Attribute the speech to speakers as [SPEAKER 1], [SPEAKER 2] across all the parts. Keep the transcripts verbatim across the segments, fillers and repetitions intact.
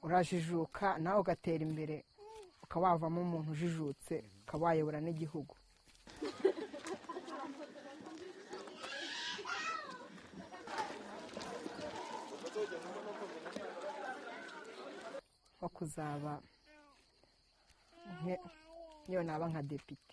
[SPEAKER 1] urajijuka nawe ugatera imbere ukaba wavamo umuntu ujijutse ukaba wayobora n'igihugu. nko kuzaba niyo naba nka depite.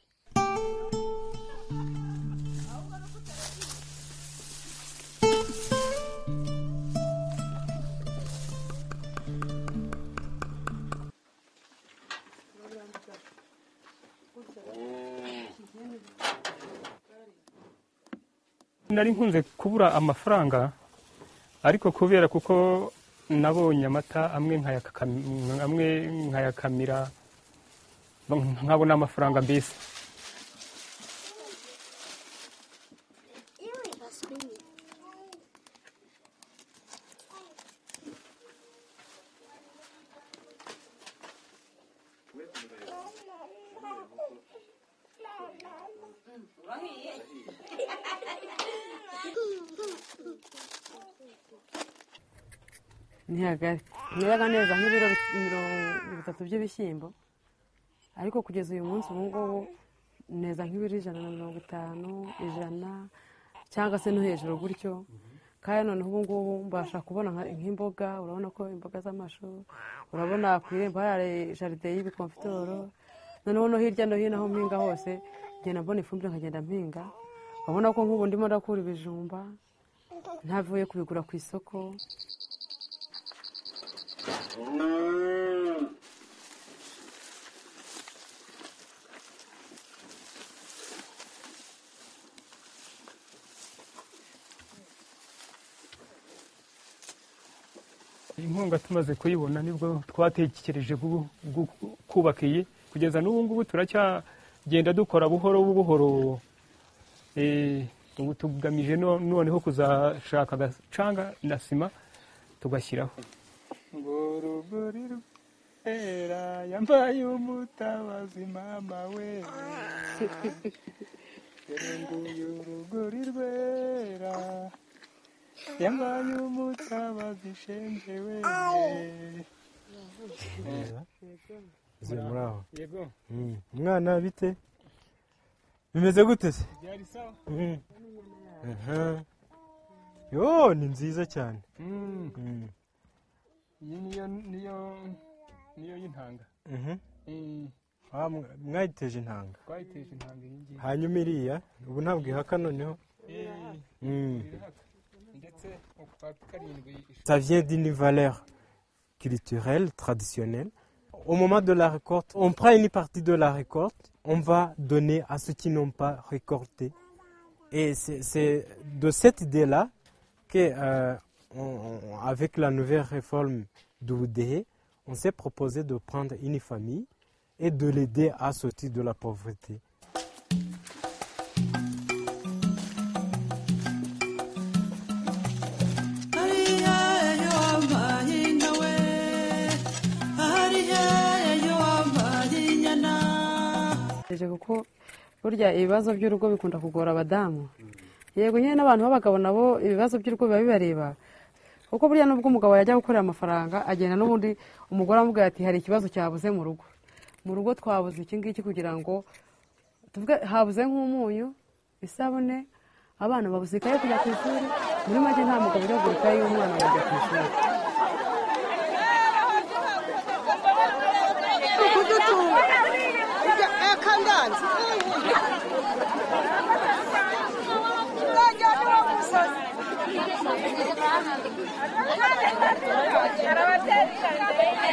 [SPEAKER 2] nari nkunze kubura amafaranga ariko kubera kuko nabonye amata amwe amwe nkayakamira nkabona amafaranga mbese.
[SPEAKER 3] ntiyaga neza nk'ibiro bitatu by'ibishyimbo ariko kugeza uyu munsi ubu ngubu neza nk'ibiro ijana na mirongo itanu ijana cyangwa se no hejuru gutyo. kandi noneho ubu ngubu mbasha kubona nk'imboga, urabona ko imboga z'amashu, urabona ku irembo hari jaride y'ibikomfitoro, noneho no hirya no hino aho mpinga hose ngenda mbona ifumbire nkagenda mpinga. urabona ko nk'ubu ndimo ndakura ibijumba ntavuye kubigura ku isoko.
[SPEAKER 2] inkunga tumaze kuyibona nibwo twatekereje kubaka iyi. kugeza n'ubu ngubu turacyagenda dukora buhoro buhoro. ubu tugamije noneho kuzashaka agacanga na sima tugashyiraho. ngo urugori rwera yambaye umutabazi mama we, nguyu urugori rwera yambaye umutabazi shenge we.
[SPEAKER 4] muraho umwana bite bimeze gute se?
[SPEAKER 2] byari sawa.
[SPEAKER 4] yo ni nziza cyane.
[SPEAKER 2] iyi niyo niyo niyo y'intanga.
[SPEAKER 4] mwayiteje intanga?
[SPEAKER 2] twayiteje intanga iyi ngiyi.
[SPEAKER 4] hanyuma iriya ubu ntabwo ihaka noneho? Ça vient d'une valeur culturelle, traditionnelle. Au moment de la récolte, on prend une partie de la récolte, on va donner à ceux qui n'ont pas récolté. Et c'est de cette idée-là qu'avec euh, la nouvelle réforme de l'U D H, on s'est proposé de prendre une famille et de l'aider à sortir de la pauvreté.
[SPEAKER 3] kuko burya ibibazo by'urugo bikunda kugora abadamu. yego nyine n'abantu b'abagabo nabo ibibazo by'urugo biba bibareba, kuko burya nubwo umugabo yajya gukorera amafaranga agenda n'ubundi umugore amubwira ati hari ikibazo cyabuze mu rugo. mu rugo twabuze iki ngiki kugira ngo tuvuge habuze nk'umunyu, isabune, abana babuze ikaye kujya ku ishuri. muri make nta mugabo ujya kugura ikaye y'umwana bajya ku ishuri.
[SPEAKER 5] Gracias.